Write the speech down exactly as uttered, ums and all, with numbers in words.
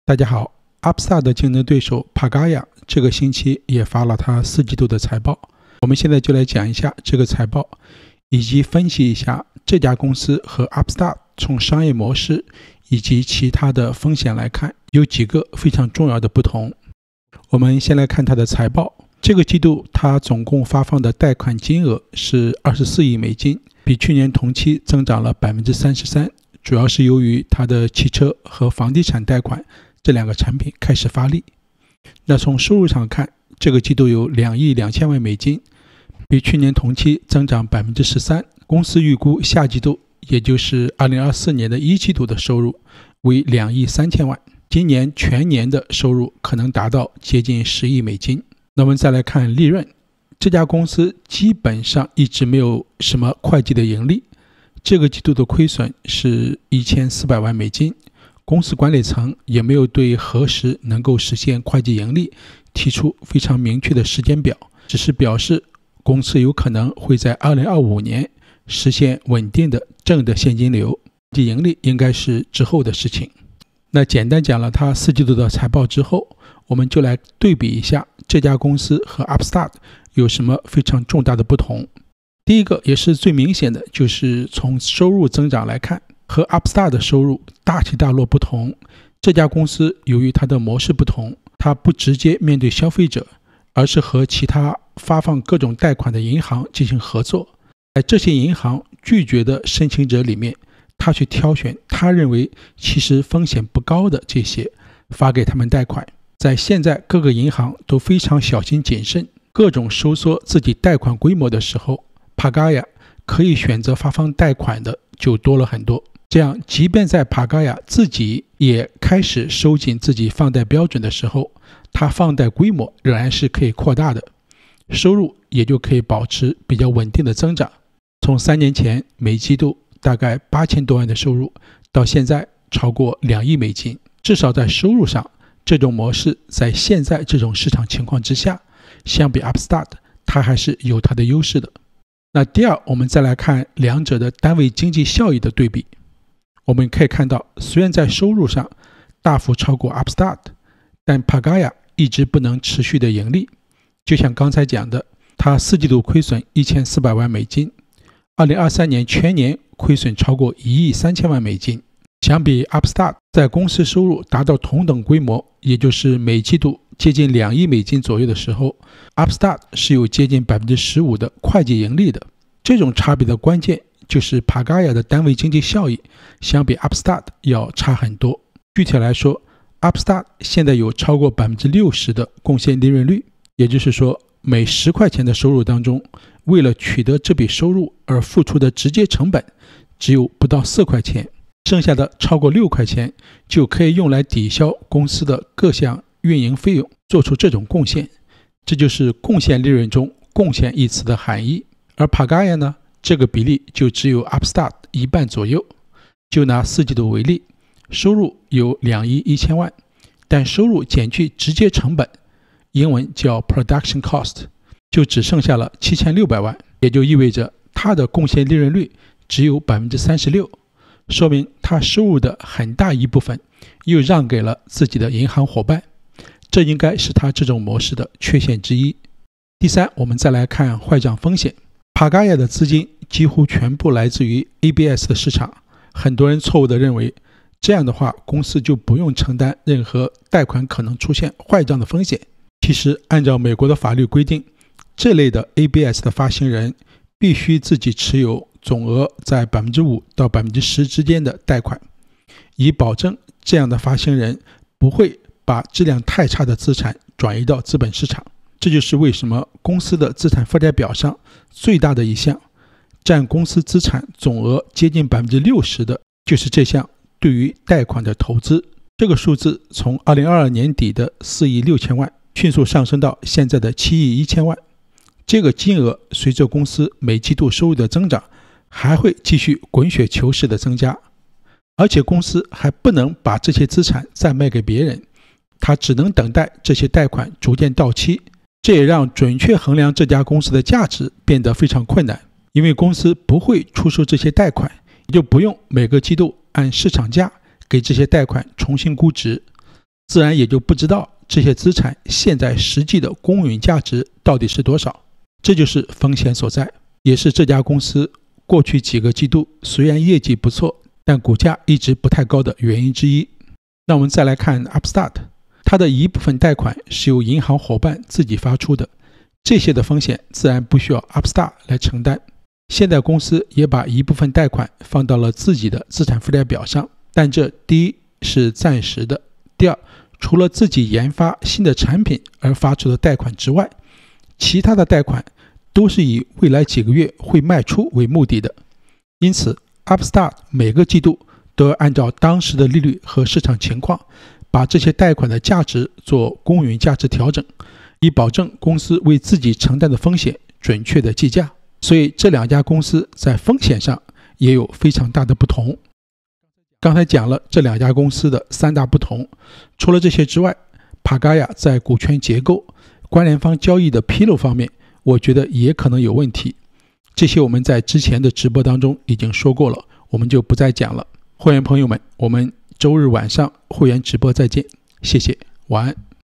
大家好 ，Upstart 的竞争对手 Pagaya 这个星期也发了它四季度的财报。我们现在就来讲一下这个财报，以及分析一下这家公司和 Upstart 从商业模式以及其他的风险来看，有几个非常重要的不同。我们先来看它的财报，这个季度它总共发放的贷款金额是二十四亿美金，比去年同期增长了 百分之三十三， 主要是由于它的汽车和房地产贷款这两个产品开始发力。那从收入上看，这个季度有两亿两千万美金，比去年同期增长 百分之十三。 公司预估下季度，也就是二零二四年的一季度的收入为两亿三千万，今年全年的收入可能达到接近十亿美金。那我们再来看利润，这家公司基本上一直没有什么会计的盈利，这个季度的亏损是一千四百万美金。公司管理层也没有对何时能够实现会计盈利提出非常明确的时间表，只是表示公司有可能会在二零二五年实现稳定的正的现金流，会计盈利应该是之后的事情。那简单讲了它四季度的财报之后，我们就来对比一下这家公司和 Upstart 有什么非常重大的不同。第一个也是最明显的，就是从收入增长来看，和 Upstart 的收入大起大落不同。这家公司由于它的模式不同，它不直接面对消费者，而是和其他发放各种贷款的银行进行合作，在这些银行拒绝的申请者里面，他去挑选他认为其实风险不高的这些，发给他们贷款。在现在各个银行都非常小心谨慎，各种收缩自己贷款规模的时候， Pagaya 可以选择发放贷款的就多了很多。这样即便在 Pagaya 自己也开始收紧自己放贷标准的时候，它放贷规模仍然是可以扩大的，收入也就可以保持比较稳定的增长。从三年前每季度大概八千多万的收入，到现在超过两亿美金，至少在收入上，这种模式在现在这种市场情况之下，相比 Upstart 它还是有它的优势的。那第二，我们再来看两者的单位经济效益的对比。我们可以看到，虽然在收入上大幅超过 Upstart， 但 Pagaya 一直不能持续的盈利。就像刚才讲的，它四季度亏损一千四百万美金，二零二三年全年亏损超过一亿三千万美金。相比 Upstart 在公司收入达到同等规模，也就是每季度接近两亿美金左右的时候， Upstart 是有接近 百分之十五 的会计盈利的。这种差别的关键就是 Pagaya 的单位经济效益相比 Upstart 要差很多。具体来说， Upstart 现在有超过 百分之六十 的贡献利润率，也就是说每十块钱的收入当中，为了取得这笔收入而付出的直接成本只有不到四块钱，剩下的超过六块钱就可以用来抵消公司的各项运营费用，做出这种贡献。这就是贡献利润中贡献一词的含义。而 Pagaya 呢，这个比例就只有 Upstart 一半左右。就拿四季度为例，收入有两亿一千万，但收入减去直接成本，英文叫 production cost， 就只剩下了七千六百万，也就意味着它的贡献利润率只有 百分之三十六， 说明它收入的很大一部分又让给了自己的银行伙伴，这应该是它这种模式的缺陷之一。第三，我们再来看坏账风险。Pagaya 的资金几乎全部来自于 A B S 的市场，很多人错误地认为，这样的话公司就不用承担任何贷款可能出现坏账的风险。其实按照美国的法律规定，这类的 A B S 的发行人必须自己持有总额在 百分之五 到 百分之十 之间的贷款，以保证这样的发行人不会把质量太差的资产转移到资本市场。这就是为什么公司的资产负债表上最大的一项，占公司资产总额接近 百分之六十 的，就是这项对于贷款的投资。这个数字从二零二二年底的四亿六千万迅速上升到现在的七亿一千万。这个金额随着公司每季度收入的增长，还会继续滚雪球式的增加。而且公司还不能把这些资产再卖给别人，它只能等待这些贷款逐渐到期。这也让准确衡量这家公司的价值变得非常困难，因为公司不会出售这些贷款，也就不用每个季度按市场价给这些贷款重新估值。 自然也就不知道这些资产现在实际的公允价值到底是多少。这就是风险所在，也是这家公司过去几个季度虽然业绩不错，但股价一直不太高的原因之一。那我们再来看 Upstart， 它的一部分贷款是由银行伙伴自己发出的，这些的风险自然不需要 Upstart 来承担。现在公司也把一部分贷款放到了自己的资产负债表上，但这第一是暂时的，第二，除了自己研发新的产品而发出的贷款之外，其他的贷款都是以未来几个月会卖出为目的的。因此 Upstart 每个季度都要按照当时的利率和市场情况，把这些贷款的价值做公允价值调整，以保证公司为自己承担的风险准确的计价。所以这两家公司在风险上也有非常大的不同。刚才讲了这两家公司的三大不同，除了这些之外，帕嘎亚在股权结构、关联方交易的披露方面，我觉得也可能有问题。这些我们在之前的直播当中已经说过了，我们就不再讲了。会员朋友们，我们周日晚上会员直播再见，谢谢，晚安。